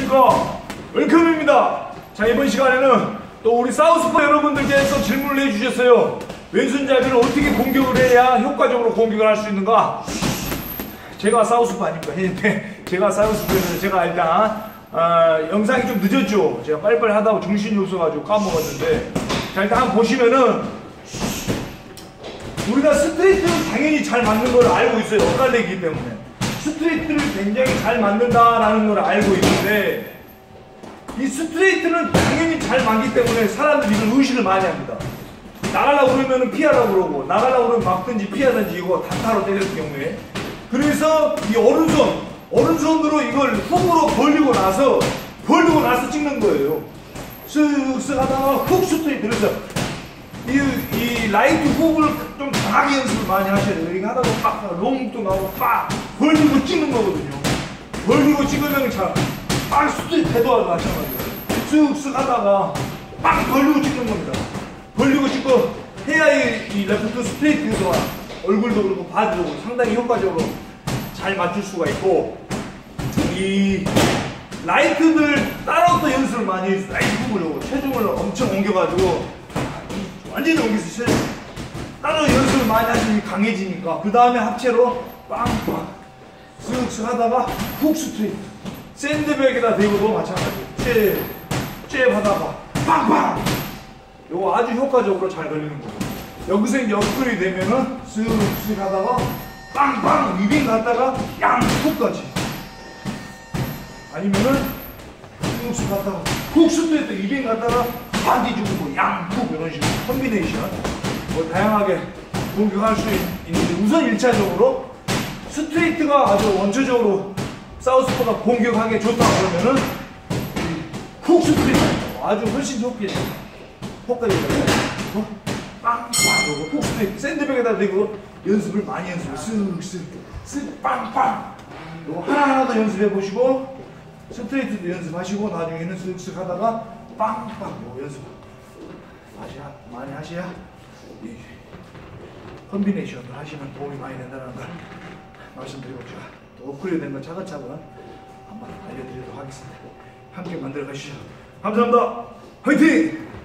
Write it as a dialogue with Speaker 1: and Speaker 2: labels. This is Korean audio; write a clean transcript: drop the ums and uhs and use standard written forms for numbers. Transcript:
Speaker 1: 안녕하십니까, 웰컴입니다. 자, 이번 시간에는 또 우리 사우스포 여러분들께서 질문을 해주셨어요. 왼손잡이를 어떻게 공격을 해야 효과적으로 공격을 할 수 있는가. 제가 사우스포 아닙니까? 제가 사우스포에서 제가 일단 영상이 좀 늦었죠. 제가 빨리빨리 하다가 정신이 없어가지고 까먹었는데, 자, 일단 한번 보시면은 우리가 스트레이트는 당연히 잘 맞는 걸 알고 있어요. 엇갈리기 때문에 스트레이트를 굉장히 잘 맞는다라는 걸 알고 있는데, 이 스트레이트는 당연히 잘 맞기 때문에 사람들이 이걸 의식을 많이 합니다. 나가려고 그러면 피하라고 그러고, 나가려고 그러면 막든지 피하든지 이거 단타로 때릴 경우에. 그래서 이 오른손으로 이걸 훅으로 벌리고 나서 찍는 거예요. 쓱쓱 하다가 훅 스트레이트. 그래서 이 라이트 훅을 좀 강하게 연습을 많이 하셔야 돼요. 이렇게 하다가 빡 롱도 나오고 빡 벌리고 찍는 거거든요. 벌리고 찍으면 빡 스트레이트 태도와 마찬가지예요. 쓱쓱 하다가 빡 벌리고 찍는 겁니다. 벌리고 찍고 해야 이 레프트 스트레이트에서 얼굴도 그렇고 바디도 그렇고 상당히 효과적으로 잘 맞출 수가 있고, 이 라이트들 따라서 연습을 많이 해서 라이트 훅을 체중을 엄청 옮겨가지고 완전히 옮겨서 따로 연습을 많이 하시니 강해지니까, 그 다음에 합체로 빵빵 쓱쓱 하다가 훅 스트레이트 샌드백에다 대고도 마찬가지 잽 하다가 빵빵, 요거 아주 효과적으로 잘 걸리는 거고, 여기서 이제 업글이 되면은 쓱쓱 하다가 빵빵 위빙 갔다가 양훅까지, 아니면은 쓱쓱 갔다가 훅 스트레이트 위빙 갔다가 반디 주고 양훅, 이런 식으로 콤비네이션 뭐 다양하게 공격할 수 있는데, 우선 1차적으로 스트레이트가 아주 원초적으로 사우스포가 공격하기 좋다 그러면은 훅 스트레이트 아주 훨씬 좋게 효과적이거든요. 빵빵 훅 스트레이트 샌드백에다 대고 연습을 많이 연습해. 쓱쓱 빵빵 요거 하나하나 더 연습해 보시고, 스트레이트도 연습하시고, 나중에는 쓱쓱 하다가 빵빵 요거 연습 많이 하셔야 이 콤비네이션을 하시면 도움이 많이 된다는 걸 말씀드리고, 제가 또 업그레이드 된 거 차근차근 한번 알려드리도록 하겠습니다. 함께 만들어 가시죠. 감사합니다. 화이팅!